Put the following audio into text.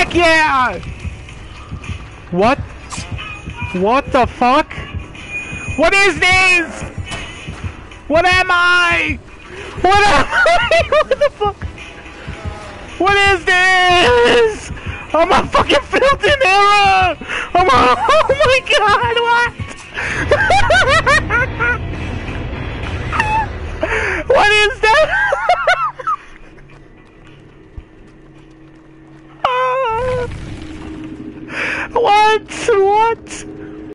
Heck yeah! What? What the fuck? What is this? What am I? What am I? What the fuck? What is this? I'm a fucking filthy error! Oh my god!